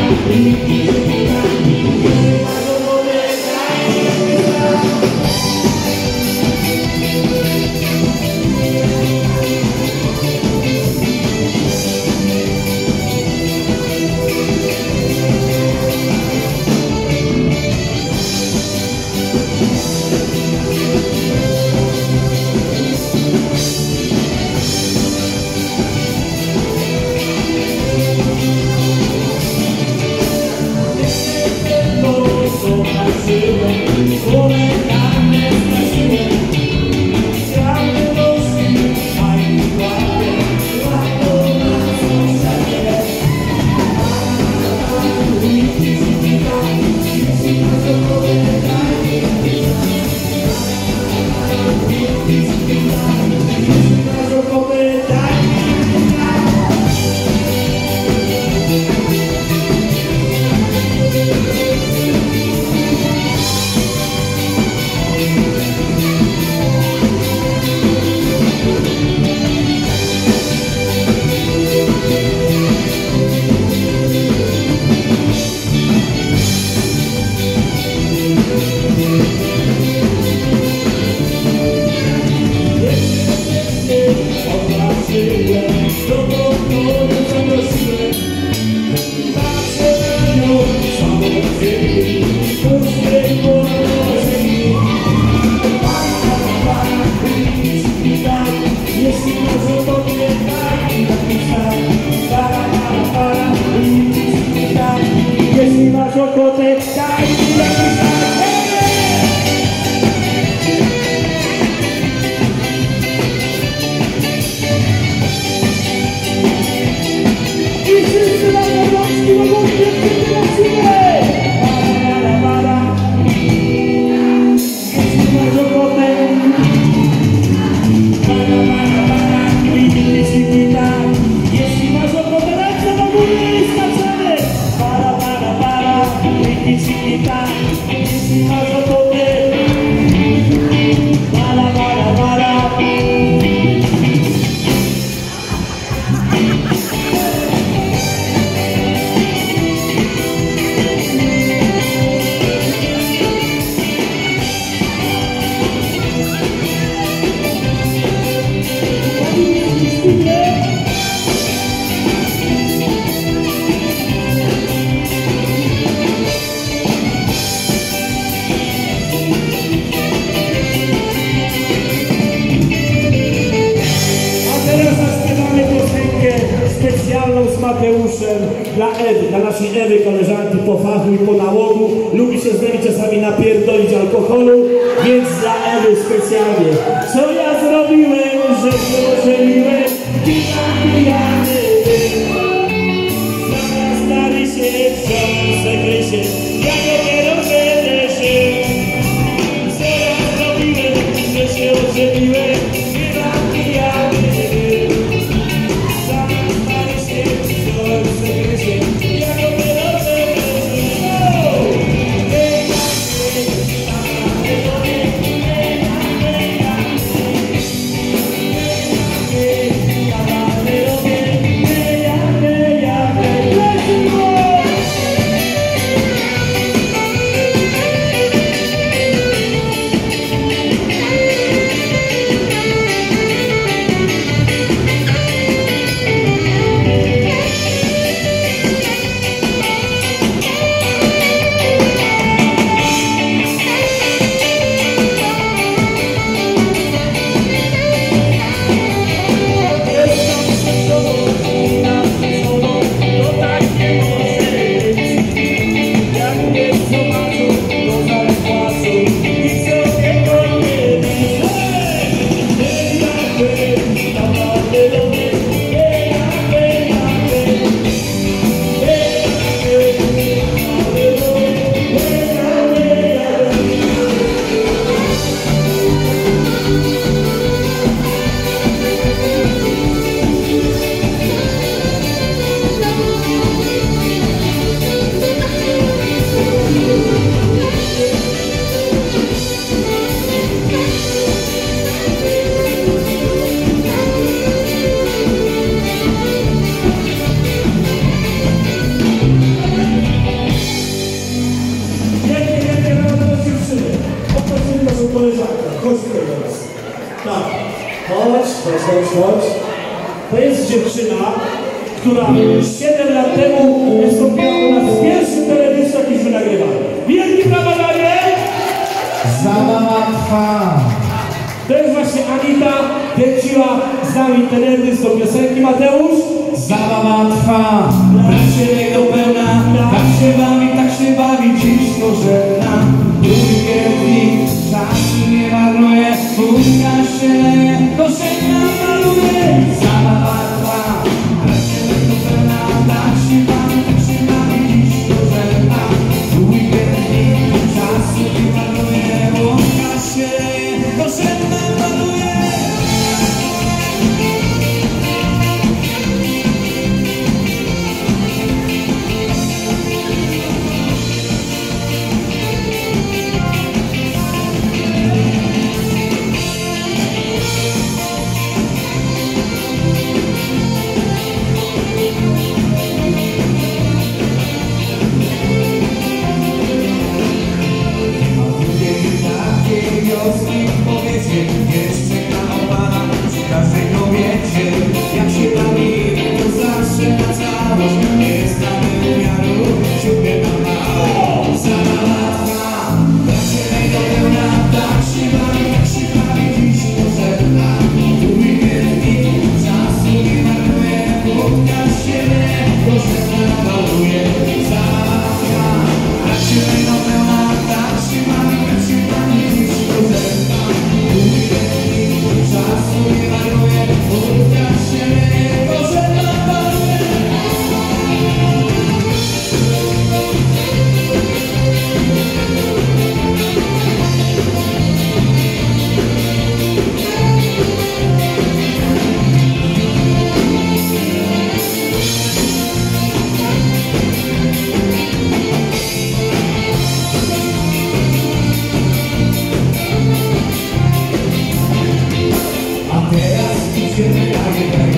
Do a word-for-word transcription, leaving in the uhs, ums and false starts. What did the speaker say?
Dla Ewy, dla naszej Ewy, koleżanki po fachu i po nałogu. Lubi się z nami czasami napierdolić alkoholu, więc dla Ewy specjalnie. Co ja zrobiłem, że się ożeniłem? Pijany zamiast stary się wziął sekresie. Ja dopiero będę żył. Co ja zrobiłem, że się ożeniłem? Pijany chodź, chodź. To jest dziewczyna, która siedem lat temu wystąpiła u nas w pierwszym teledysku, jakiś nagrywany. Wielki brawa dla niej! Zabawa trwa. To jest właśnie Anita, kręciła z nami teledysk do piosenki. Mateusz? Zabawa trwa. Bracie do pełna. Tak się bawi, tak się bawi, dziś to żegna. Drugi czasu nie marnuje, uska się, to żegna maluje. Zabawa trwa. Bracie do pełna. Tak się bawi, tak się bawi, dziś to żegna. Drugi czasu nie marnuje, uska się, to żegna maluje. Jeszcze namowana przy każdej kobiecie. Jak się bawi, to zawsze na całość. Jest na wymiaru, siódmy na mało. Zabawa trwa, bracie do pełna. Tak się bawi, tak się bawi, dziś to żegna. Tu weekend i czasu nie marnuje. Wódka się nie, to żegna maluje. Zabawa trwa, bracie do pełna. Tak się bawi, tak się bawi, dziś to żegna. Czasu nie marnuje, wódka się nie, to żegna maluje. A teraz idziemy dalej.